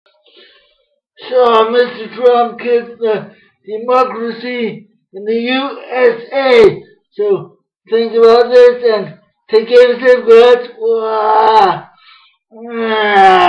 So, Mr. Trump kicked the democracy in the USA. So, think about this and take care of yourself, guys.